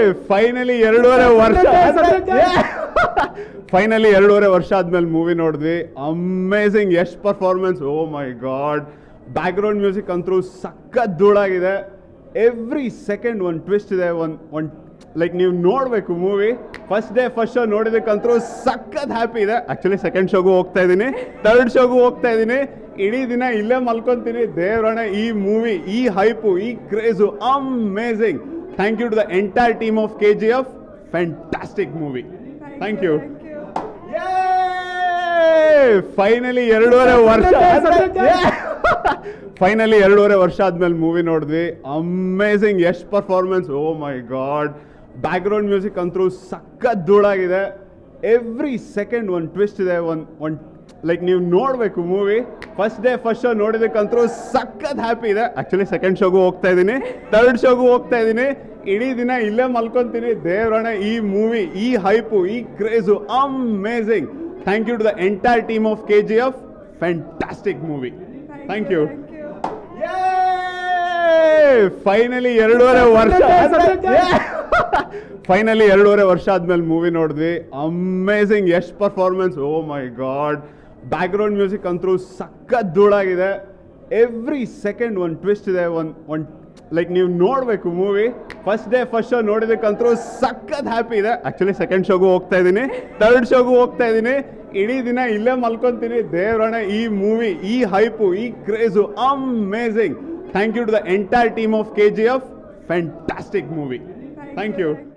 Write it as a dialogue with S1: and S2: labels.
S1: Finally 2.5 ವರ್ಷ finally 2.5 ವರ್ಷ ಆದ್ಮೇಲೆ ಮೂವಿ ನೋಡಿದ್ವಿ. Amazing Yash performance, oh my god. Background music ಅಂತೂ ಸಖತ್ ಧೂಳಾಗಿದೆ. ಎವ್ರಿ ಸೆಕೆಂಡ್ ಒಂದು ಟ್ವಿಸ್ಟ್ ಇದೆ. ಒಂದು ಲೈಕ್ ನೀವು ನೋಡಬೇಕು ಮೂವಿ. ಫಸ್ಟ್ ಶೋ ನೋಡಿದಕ್ಕಂತೂ ಸಖತ್ ಹ್ಯಾಪಿ ಇದೆ. ಆ್ಯಕ್ಚುಲಿ ಸೆಕೆಂಡ್ ಶೋಗೂ ಹೋಗ್ತಾ ಇದ್ದೀನಿ, ಥರ್ಡ್ ಶೋಗೂ ಹೋಗ್ತಾ ಇದ್ದೀನಿ. ಇಡೀ ದಿನ ಇಲ್ಲೇ ಮಲ್ಕೊತೀನಿ. ದೇವರಣ, ಈ ಮೂವಿ, ಈ ಹೈಪು, ಈ craze amazing. Thank you to the entire team of KGF. Fantastic movie. Thank you. Finally 2.5 ವರ್ಷ ಫೈನಲಿ 2.5 ವರ್ಷ ಆದ್ಮೇಲೆ ಮೂವಿ ನೋಡಿದ್ವಿ. Amazing Yash performance, oh my god. Background music ಅಂತೂ ಸಖತ್ ಧೂಳಾಗಿದೆ. ಎವ್ರಿ ಸೆಕೆಂಡ್ ಒಂದು ಟ್ವಿಸ್ಟ್ ಇದೆ. ಒಂದು ಲೈಕ್ ನೀವು ನೋಡಬೇಕು ಮೂವಿ. ಫಸ್ಟ್ ಶೋ ನೋಡಿದಕ್ಕಂತೂ ಸಖತ್ ಹ್ಯಾಪಿ ಇದೆ. ಆ್ಯಕ್ಚುಲಿ ಸೆಕೆಂಡ್ ಶೋಗೂ ಹೋಗ್ತಾ ಇದ್ದೀನಿ, ಥರ್ಡ್ ಶೋಗೂ ಹೋಗ್ತಾ ಇದ್ದೀನಿ. ಇಡೀ ದಿನ ಇಲ್ಲೇ ಮಲ್ಕೊತೀನಿ. ದೇವರಣ, ಈ ಮೂವಿ, ಈ ಹೈಪು, ಈ craze amazing. Thank you to the entire team of KGF. Fantastic movie. Thank you. Finally 2.5 ವರ್ಷ ಫೈನಲಿ 2.5 ವರ್ಷ ಆದ್ಮೇಲೆ ಮೂವಿ ನೋಡಿದ್ವಿ. Amazing Yash performance, oh my god. Background music ಅಂತೂ ಸಖತ್ ಧೂಳಾಗಿದೆ. ಎವ್ರಿ ಸೆಕೆಂಡ್ ಒಂದು ಟ್ವಿಸ್ಟ್ ಇದೆ. ಒಂದು ಲೈಕ್ ನೀವು ನೋಡಬೇಕು ಮೂವಿ. ಫಸ್ಟ್ ಶೋ ನೋಡಿದಕ್ಕಂತೂ ಸಖತ್ ಹ್ಯಾಪಿ ಇದೆ. ಆ್ಯಕ್ಚುಲಿ ಸೆಕೆಂಡ್ ಶೋಗೂ ಹೋಗ್ತಾ ಇದ್ದೀನಿ, ಥರ್ಡ್ ಶೋಗೂ ಹೋಗ್ತಾ ಇದ್ದೀನಿ. ಇಡೀ ದಿನ ಇಲ್ಲೇ ಮಲ್ಕೊತೀನಿ. ದೇವರಣ, ಈ ಮೂವಿ, ಈ ಹೈಪು, ಈ craze amazing. Thank you to the entire team of KGF. Fantastic movie. Thank you.